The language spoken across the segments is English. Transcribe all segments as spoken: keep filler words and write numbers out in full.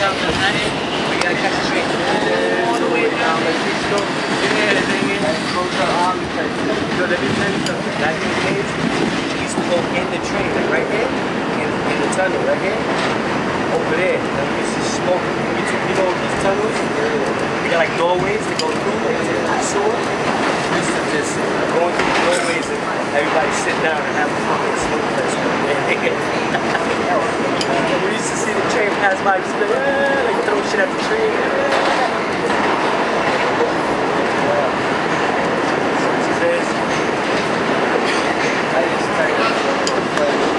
south Manhattan, we gotta catch the train all the way down. Yeah, the thing is, yo, let me tell you something. Back in the days, we used to go in the train, like right here, in, in the tunnel, right here, over there. Like we used to smoke. You know these tunnels? We got like doorways to go through, like to the sewer. We used to just go into the doorways and everybody sit down and have a fucking smoke fest. We used to see the train pass by, just like, ah, like throw shit at the train. I just tired of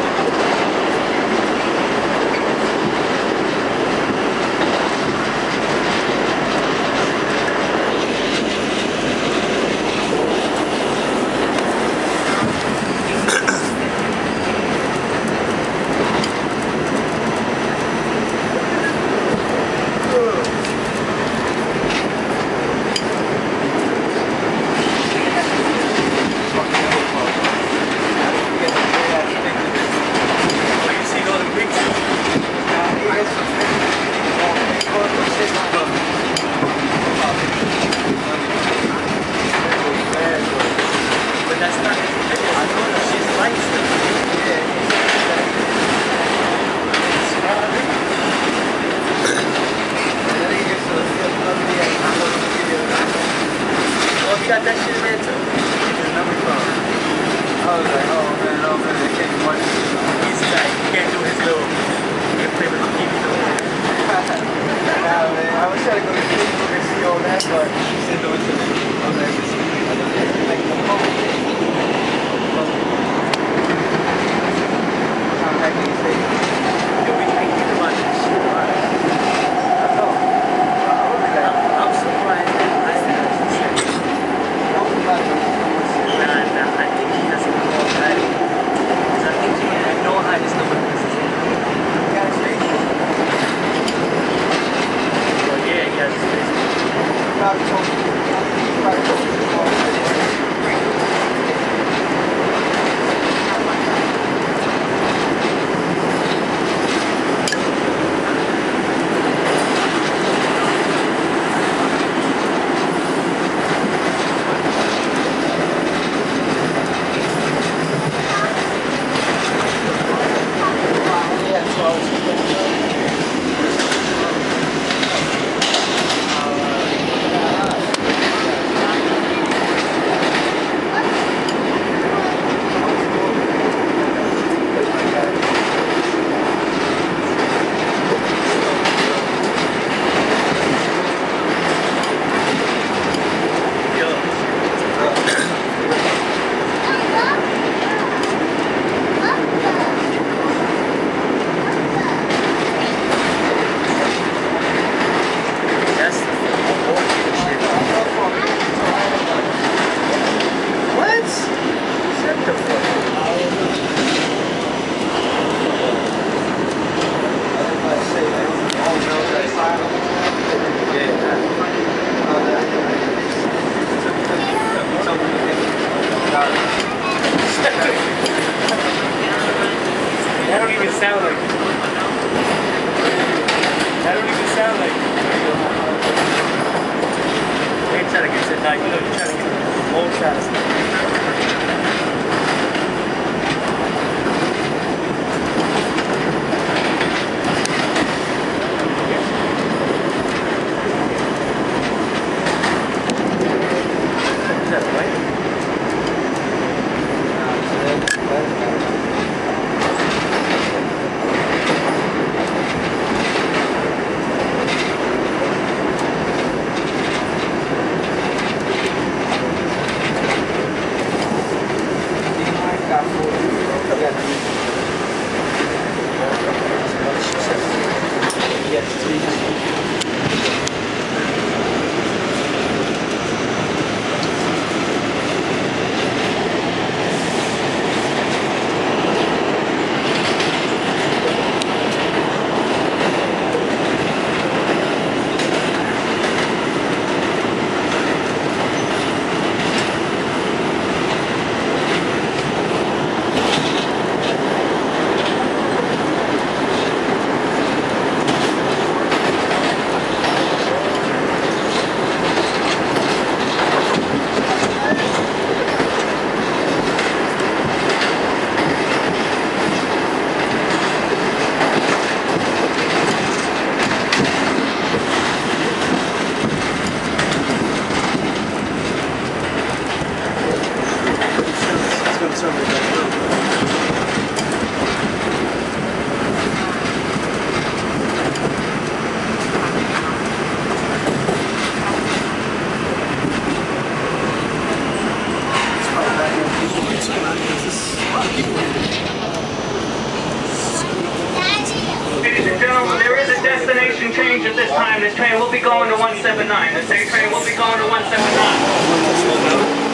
one seventy-nine. The same train will be going to one seventy-nine.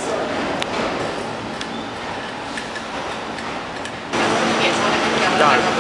Done.